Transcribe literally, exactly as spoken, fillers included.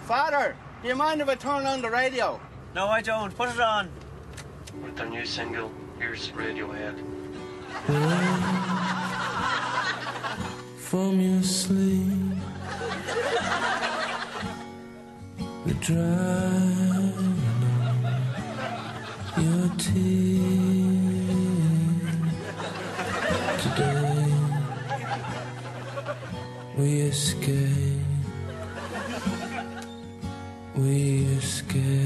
Father, do you mind if I turn on the radio? No, I don't. Put it on. With their new single, here's Radiohead. From your sleep, the drying of your tears. Today we escape, we escape.